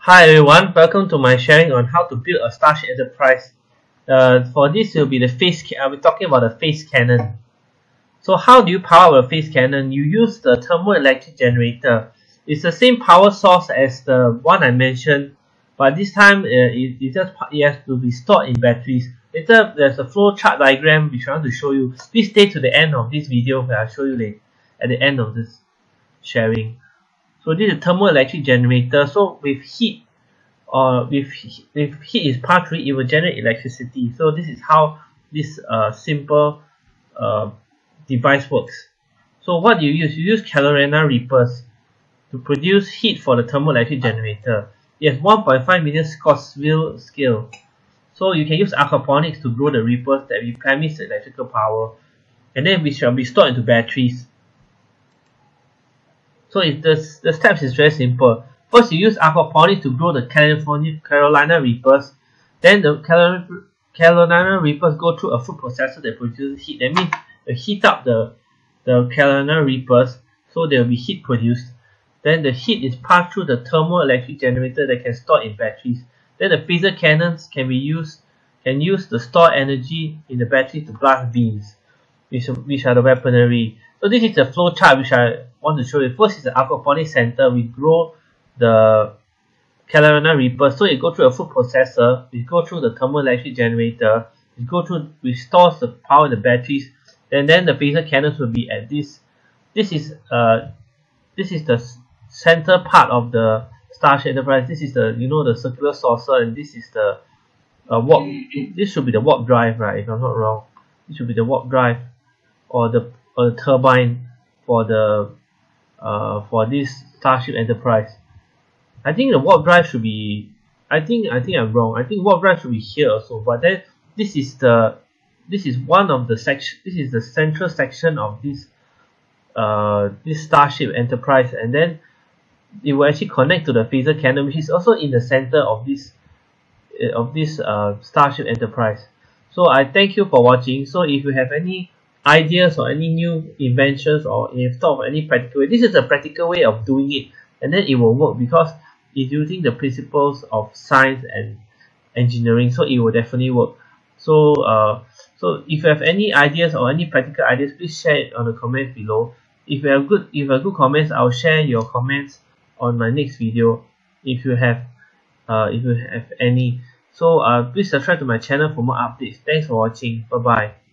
Hi everyone, welcome to my sharing on how to build a Starship Enterprise. For this will be I'll be talking about the phase cannon. So how do you power a phase cannon? You use the thermoelectric generator. It's the same power source as the one I mentioned, but this time it has to be stored in batteries. Later there's a flow chart diagram which I want to show you. Please stay to the end of this video where I'll show you later at the end of this sharing. So this is a thermoelectric generator. So with heat if heat is passed through, it will generate electricity. So this is how this simple device works. So what you use Calorina reapers to produce heat for the thermoelectric generator. It has 1.5 million Scoville scale. So you can use Aquaponics to grow the reapers that replenish the electrical power, and then which shall be stored into batteries. So the steps is very simple. First, you use Aquaponics to grow the Carolina reapers. Then the Carolina reapers go through a food processor that produces heat. That means they heat up the Carolina reapers, so there will be heat produced. Then the heat is passed through the thermoelectric generator that can store in batteries. Then the phaser cannons can use the stored energy in the battery to blast beams, which are the weaponry. So this is the flow chart which I want to show you. First is the Aquaponics center. We grow the Carolina reaper, so it go through a food processor, we go through the thermoelectric generator, we stores the power in the batteries, and then the phaser cannons will be at this. This is the center part of the Starship Enterprise. This is the circular saucer, and this is the warp. This should be the warp drive, right? If I'm not wrong, this should be the warp drive or the turbine for this Starship Enterprise. I think the warp drive should be. I think I'm wrong. I think warp drive should be here also. But then this is one of the section. This is the central section of this Starship Enterprise, and then it will actually connect to the phaser cannon, which is also in the center of this Starship Enterprise. So I thank you for watching. So if you have any ideas or any new inventions, or if you thought of any practical way, this is a practical way of doing it, and then it will work because it's using the principles of science and engineering, so it will definitely work. So so if you have any ideas or any practical ideas, please share it on the comments below. If you have good comments, I'll share your comments on my next video if you have any. So please subscribe to my channel for more updates. Thanks for watching. Bye bye.